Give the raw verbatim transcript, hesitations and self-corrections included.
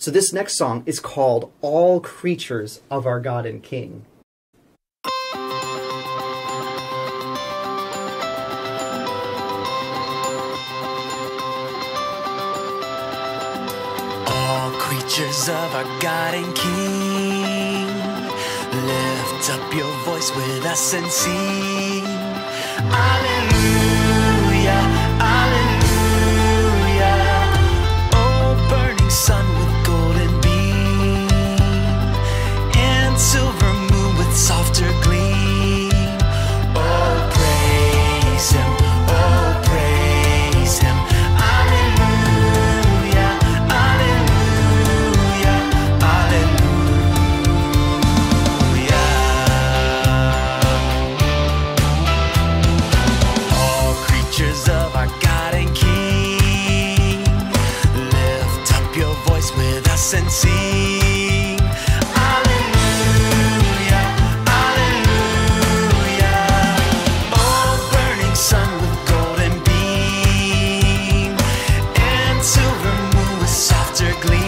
So this next song is called All Creatures of Our God and King. All creatures of our God and King, lift up your voice with us and sing. Alleluia, alleluia. Oh, burning sun with golden beam, and silver moon with softer gleam. Oh, praise him, oh, praise him. Alleluia, alleluia, alleluia. All creatures of our God and King, lift up your voice with us and sing. Alleluia, alleluia. Oh, burning sun with golden beam, and silver moon with softer gleam.